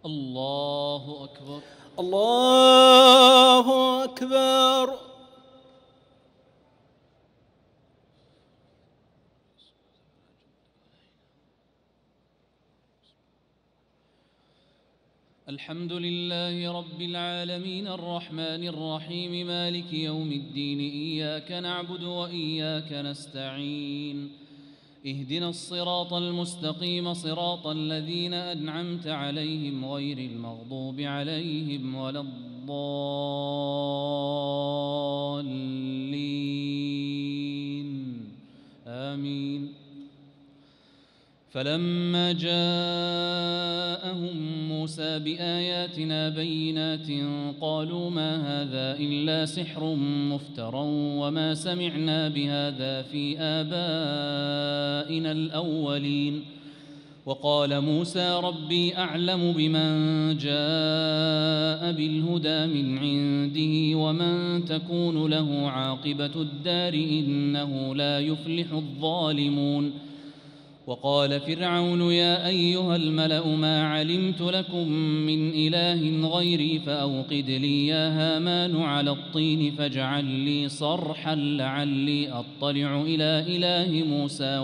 الله أكبر. الله أكبر. الحمد لله رب العالمين الرحمن الرحيم مالك يوم الدين، إياك نعبد وإياك نستعين، اهدنا الصراط المستقيم صراط الذين أنعمت عليهم غير المغضوب عليهم ولا الضالين آمين. فلما جاءهم موسى بآياتنا بينات قالوا ما هذا إلا سحر مفترى وما سمعنا بهذا في آبائنا الأولين. وقال موسى ربي أعلم بمن جاء بالهدى من عنده ومن تكون له عاقبة الدار إنه لا يفلح الظالمون. وقال فرعون يا أيها الملأ ما علمت لكم من إله غيري فأوقد لي يا هامان على الطين فاجعل لي صرحا لعلي أطلع إلى إله موسى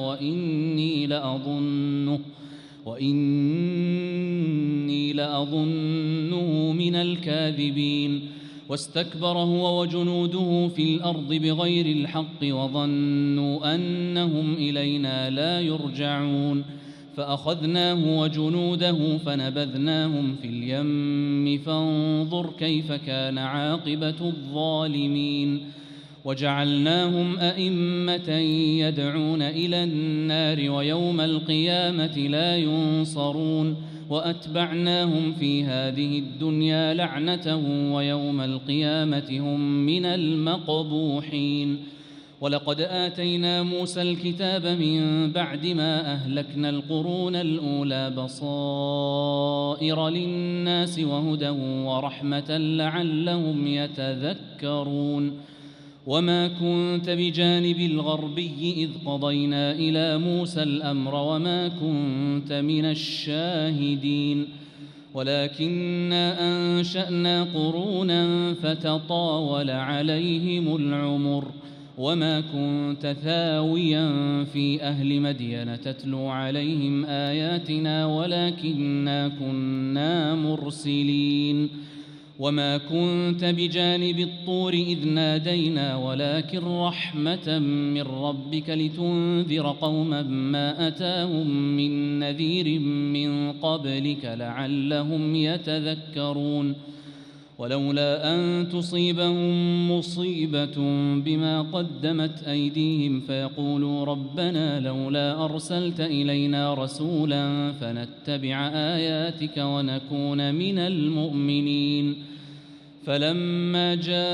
وإني لأظنه من الكاذبين. واستكبر هو وجنوده في الأرض بغير الحق وظنوا أنهم إلينا لا يرجعون. فأخذناه وجنوده فنبذناهم في اليم فانظر كيف كان عاقبة الظالمين. وجعلناهم أئمة يدعون إلى النار ويوم القيامة لا ينصرون. وأتبعناهم في هذه الدنيا لعنة ويوم القيامة هم من المقبوحين. ولقد آتينا موسى الكتاب من بعد ما أهلكنا القرون الأولى بصائر للناس وهدى ورحمة لعلهم يتذكرون. وما كنت بجانب الغربي إذ قضينا إلى موسى الأمر وما كنت من الشاهدين ولكننا أنشأنا قرونا فتطاول عليهم العمر. وما كنت ثاويا في أهل مدين تتلو عليهم آياتنا ولكننا كنا مرسلين. وما كنت بجانب الطور إذ نادينا ولكن رحمة من ربك لتنذر قوما ما أتاهم من نذير من قبلك لعلهم يتذكرون. ولولا أن تصيبهم مصيبة بما قدمت أيديهم فيقولوا ربنا لولا أرسلت إلينا رسولا فنتبع آياتك ونكون من المؤمنين. فلما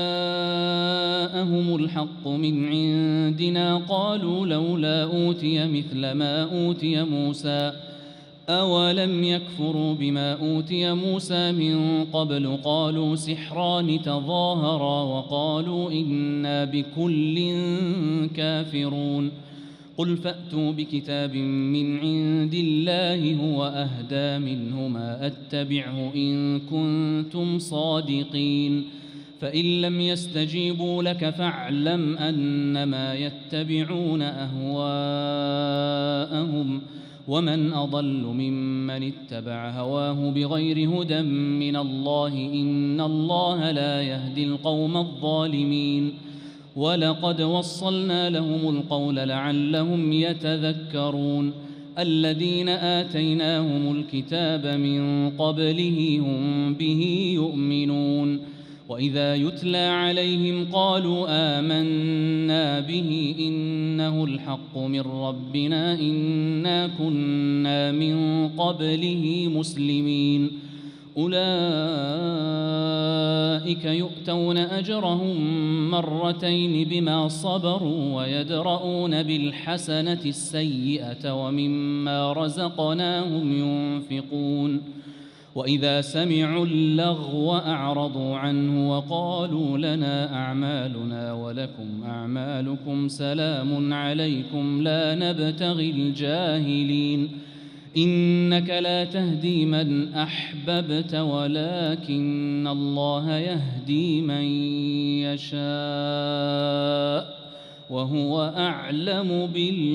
جاءهم الحق من عندنا قالوا لولا أوتي مثل ما أوتي موسى أولم يكفروا بما أوتي موسى من قبل قالوا سحران تظاهرا وقالوا إنا بكل كافرون. قل فأتوا بكتاب من عند الله هو أهدى منهما أتبعه إن كنتم صادقين. فإن لم يستجيبوا لك فاعلم أنما يتبعون أهواءهم ومن أضل ممن اتبع هواه بغير هدى من الله إن الله لا يهدي القوم الظالمين. ولقد وصلنا لهم القول لعلهم يتذكرون. الذين آتيناهم الكتاب من قبله هم به يؤمنون. وإذا يتلى عليهم قالوا آمنا به إنه الحق من ربنا إنا كنا من قبله مسلمين. أولئك يؤتون أجرهم مرتين بما صبروا ويدرؤون بالحسنة السيئة ومما رزقناهم ينفقون. وإذا سمعوا اللغو أعرضوا عنه وقالوا لنا أعمالنا ولكم أعمالكم سلام عليكم لا نبتغي الجاهلين إنك لا تهدي من أحببت ولكن الله يهدي من يشاء وهو أعلم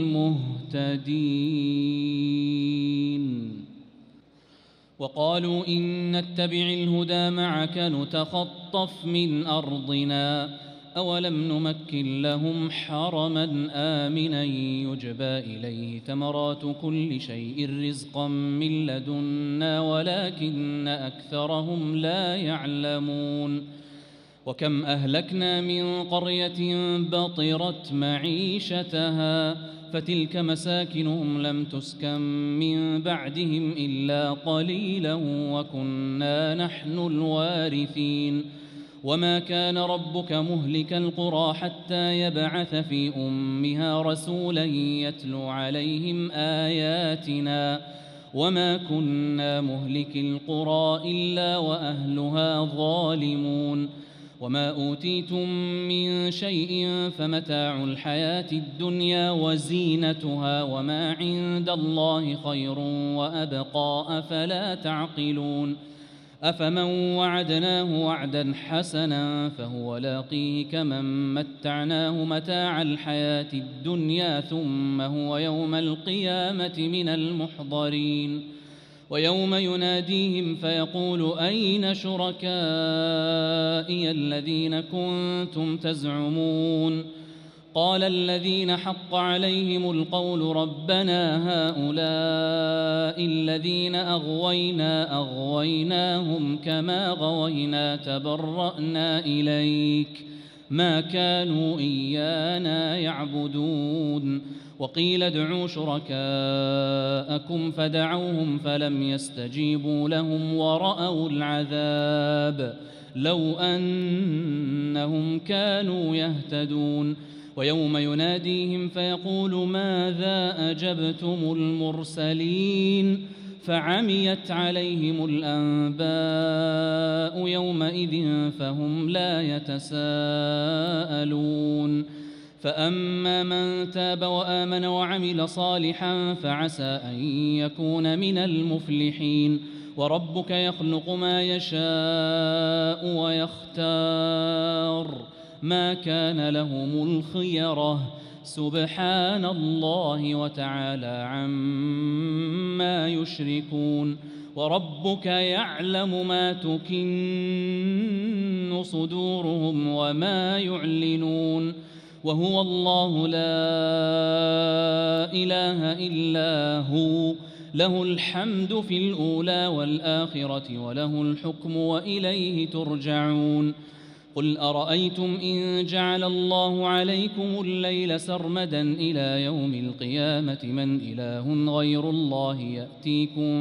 بالمهتدين. وقالوا إن نتبع الهدى معك نتخطف من أرضنا أولم نمكن لهم حرما آمنا يجبى إليه ثمرات كل شيء رزقا من لدنا ولكن أكثرهم لا يعلمون. وكم أهلكنا من قرية بطرت معيشتها فتلك مساكنهم لم تسكن من بعدهم إلا قليلا وكنا نحن الوارثين. وما كان ربك مهلك القرى حتى يبعث في أمها رسولا يتلو عليهم آياتنا وما كنا مهلك القرى إلا وأهلها ظالمون. وما أوتيتم من شيء فمتاع الحياة الدنيا وزينتها وما عند الله خير وأبقى أفلا تعقلون. أفمن وعدناه وعدا حسنا فهو لاقيه كمن متعناه متاع الحياة الدنيا ثم هو يوم القيامة من المحضرين. ويوم يناديهم فيقول أين شركائي الذين كنتم تزعمون قال الذين حق عليهم القول ربنا هؤلاء الذين أغويناهم كما غوينا تبرأنا إليك ما كانوا إيانا يعبدون. وقيل ادعوا شركاءكم فدعوهم فلم يستجيبوا لهم ورأوا العذاب لو أنهم كانوا يهتدون. ويوم يناديهم فيقول ماذا أجبتم المرسلين فعميت عليهم الأنباء يومئذ فهم لا يتساءلون. فأما من تاب وآمن وعمل صالحا فعسى أن يكون من المفلحين. وربك يخلق ما يشاء ويختار ما كان لهم الخيرة سبحان الله وتعالى عما يشركون. وربك يعلم ما تكن صدورهم وما يعلنون وهو الله لا إله إلا هو له الحمد في الأولى والآخرة وله الحكم وإليه ترجعون. قل أرأيتم إن جعل الله عليكم الليل سرمدا إلى يوم القيامة من إله غير الله يأتيكم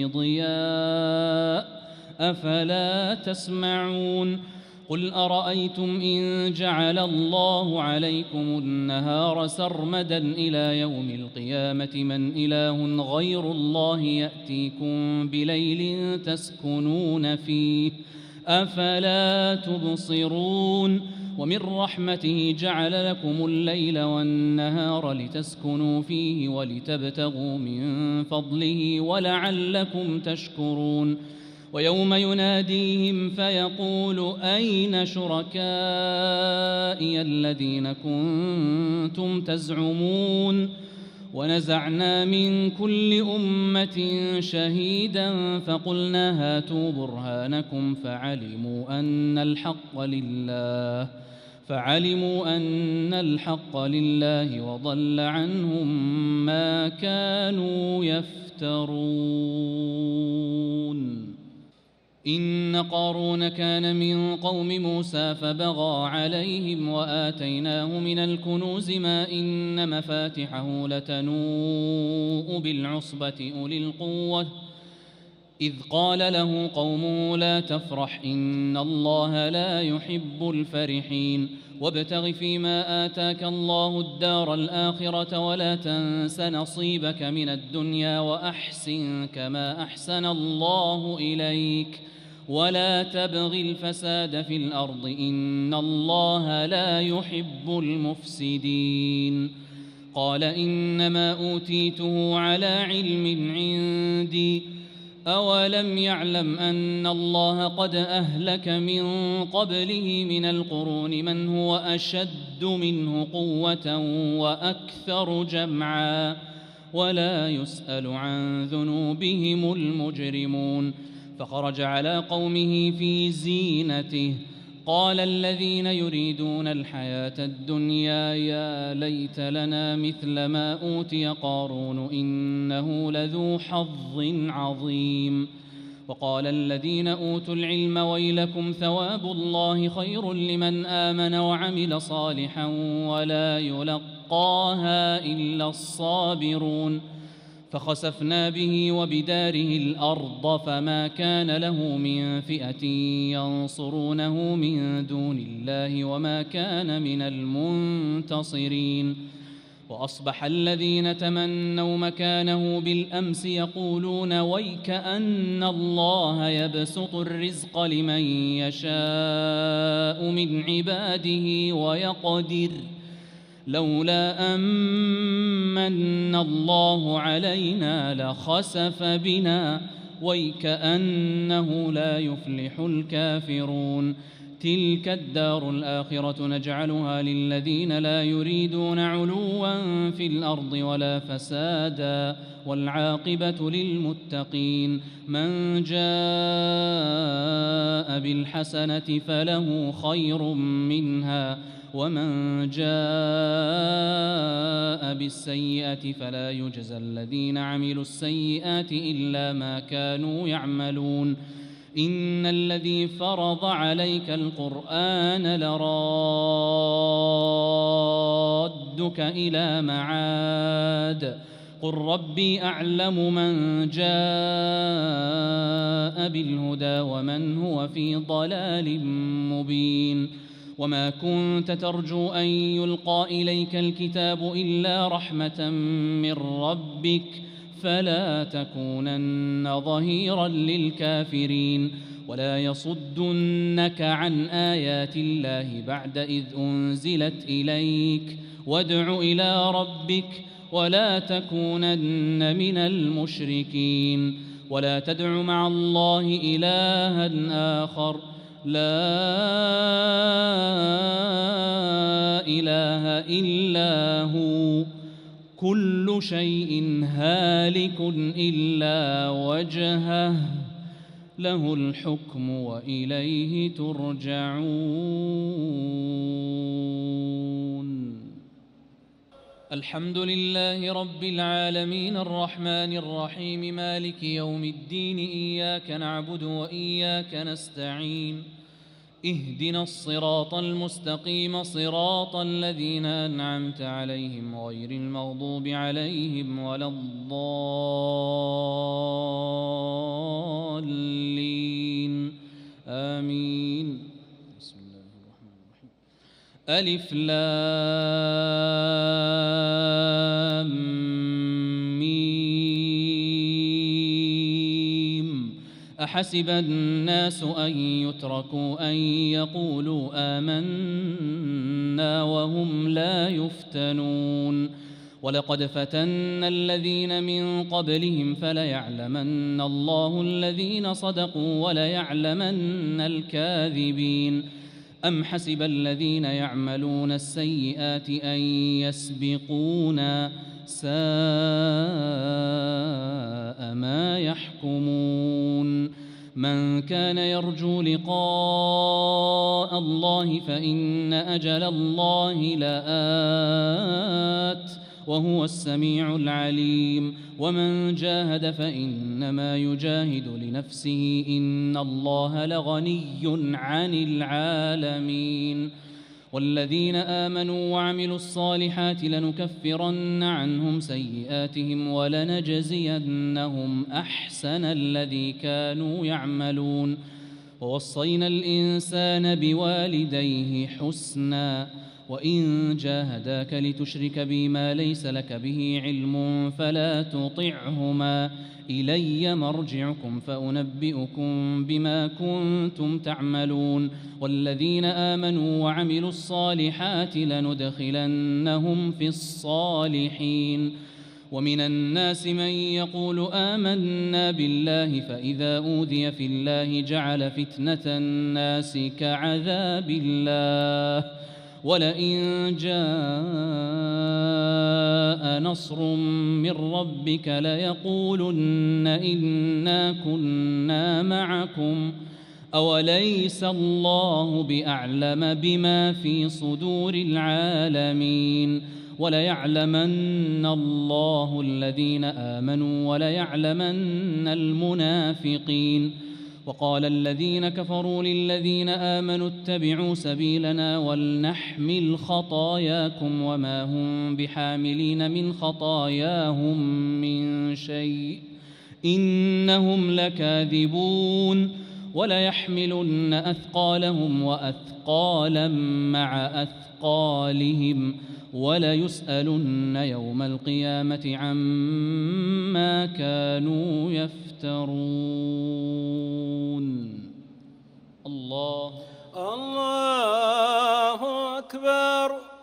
بضياء أفلا تسمعون. قل أرأيتم إن جعل الله عليكم النهار سرمدا إلى يوم القيامة من إله غير الله يأتيكم بليل تسكنون فيه أفلا تبصرون. ومن رحمته جعل لكم الليل والنهار لتسكنوا فيه ولتبتغوا من فضله ولعلكم تشكرون. ويوم يناديهم فيقول أين شركائي الذين كنتم تزعمون ونزعنا من كل أمة شهيدا فقلنا هاتوا برهانكم فعلموا أن الحق لله وضل عنهم ما كانوا يفترون. إن قارون كان من قوم موسى فبغى عليهم وآتيناه من الكنوز ما إن مفاتحه لتنوء بالعصبة أولي القوة إذ قال له قومه لا تفرح إن الله لا يحب الفرحين. وابتغ فيما آتاك الله الدار الآخرة ولا تنس نصيبك من الدنيا وأحسن كما أحسن الله إليك ولا تبغ الفساد في الأرض إن الله لا يحب المفسدين. قال إنما أوتيته على علم عندي أولم يعلم أن الله قد أهلك من قبله من القرون من هو أشد منه قوة وأكثر جمعا ولا يسأل عن ذنوبهم المجرمون فخرج على قومه في زينته قال الذين يريدون الحياة الدنيا يا ليت لنا مثل ما أوتي قارون إنه لذو حظ عظيم وقال الذين أوتوا العلم ويلكم ثواب الله خير لمن آمن وعمل صالحا ولا يلقاها إلا الصابرون فخسفنا به وبداره الأرض فما كان له من فئة ينصرونه من دون الله وما كان من المنتصرين وأصبح الذين تمنوا مكانه بالأمس يقولون ويكأن الله يبسط الرزق لمن يشاء من عباده ويقدر لولا أمن الله علينا لخسف بنا ويكأنه لا يفلح الكافرون تلك الدار الآخرة نجعلها للذين لا يريدون علوا في الأرض ولا فسادا والعاقبة للمتقين من جاء بالحسنة فله خير منها ومن جاء بالسيئة فلا يجزى الذين عملوا السيئات إلا ما كانوا يعملون إن الذي فرض عليك القرآن لرادك إلى معاد قل ربي أعلم من جاء بالهدى ومن هو في ضلال مبين وما كنت ترجو أن يلقى إليك الكتاب إلا رحمة من ربك فلا تكونن ظهيرا للكافرين ولا يصدنك عن آيات الله بعد إذ أنزلت إليك وادع إلى ربك ولا تكونن من المشركين ولا تدع مع الله إلها آخر لا إله إلا هو كل شيء هالك إلا وجهه له الحكم وإليه ترجعون الحمد لله رب العالمين الرحمن الرحيم مالك يوم الدين إياك نعبد وإياك نستعين اهدنا الصراط المستقيم صراط الذين أنعمت عليهم غير المغضوب عليهم ولا الضالين آمين بسم الله الرحمن الرحيم ألف لام ميم أحسب الناس أن يتركوا أن يقولوا آمنا وهم لا يفتنون ولقد فتنا الذين من قبلهم فليعلمن الله الذين صدقوا وليعلمن الكاذبين أم حسب الذين يعملون السيئات أن يسبقونا ساء ما يحكمون من كان يرجو لقاء الله فإن أجل الله لآت وهو السميع العليم ومن جاهد فإنما يجاهد لنفسه إن الله لغني عن العالمين والذين آمنوا وعملوا الصالحات لنكفرن عنهم سيئاتهم ولنجزينهم أحسن الذي كانوا يعملون ووصينا الإنسان بوالديه حسنا وإن جاهداك لتشرك بي ما ليس لك به علم فلا تطعهما إلي مرجعكم فأنبئكم بما كنتم تعملون والذين آمنوا وعملوا الصالحات لندخلنهم في الصالحين ومن الناس من يقول آمنا بالله فإذا أوذي في الله جعل فتنة الناس كعذاب الله ولئن جاء نصر من ربك ليقولن إنا كنا معكم أوليس الله بأعلم بما في صدور العالمين وليعلمن الله الذين آمنوا وليعلمن المنافقين وقال الذين كفروا للذين آمنوا اتبعوا سبيلنا ولنحمل خطاياكم وما هم بحاملين من خطاياهم من شيء إنهم لكاذبون وليحملن أثقالهم وأثقالا مع أثقالهم وليسألن يوم القيامة عما كانوا يفترون الله أكبر.